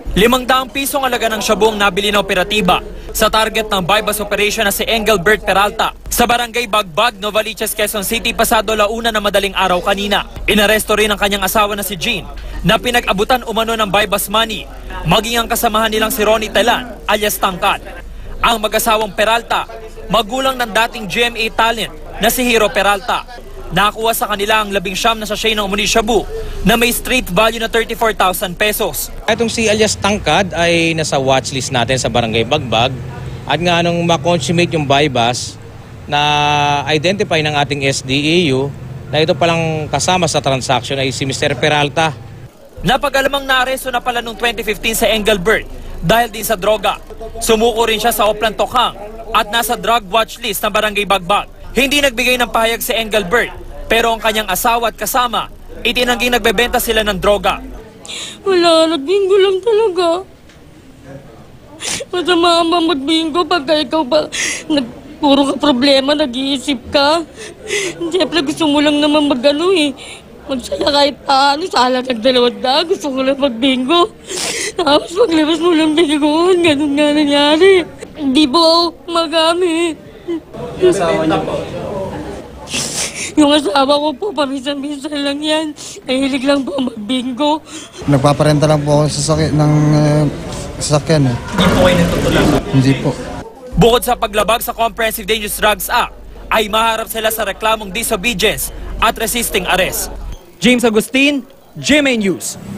₱500 ang halaga ng shabu ang nabili ng operatiba sa target ng bypass operation na si Engelbert Peralta sa barangay Bagbag, Novaliches, Quezon City pasado 1:00 na madaling araw kanina. Inaresto rin ang kanyang asawa na si Jean na pinag-abutan umano ng bypass money, maging ang kasamahan nilang si Ronnie Telan alias Tangkad. Ang mag-asawang Peralta, magulang ng dating GMA talent na si Hero Peralta. Nakuha sa kanila ang 19 na sachet ng umuni shabu na may street value na 34,000 pesos. Itong si alias Tangkad ay nasa watchlist natin sa barangay Bagbag at nga nung ma-consummate yung bypass na identify ng ating SDEU na ito palang kasama sa transaction ay si Mr. Peralta. Napag-alamang naaresto na pala noong 2015 sa Engelbert dahil din sa droga. Sumuko rin siya sa Oplan Tokhang at nasa drug watchlist ng barangay Bagbag. Hindi nagbigay ng pahayag si Engelbert pero ang kanyang asawa at kasama itinangging nagbebenta sila ng droga. Wala, nagbingo lang talaga. Masama ang magbingo pagka ikaw ba puro ka problema, nag-iisip ka. Siyempre gusto mo lang naman magsaya kahit paano. Sala nagdalawad, gusto ko lang magbingo. Tapos paglabas mo lang bingo, ganun nga nangyari. Hindi po magamit. Yung asawa niyo po? Yung asawa ko po, paminsan-minsan lang yan. Nahilig lang po magbingo. Nagpaparenta lang po ako sa sasakyan. Hindi po kayo nagtutulak? Hindi po. Bukod sa paglabag sa Comprehensive Dangerous Drugs Act, ay maharap sila sa reklamong disobedience at resisting arrest. James Agustin, GMA News.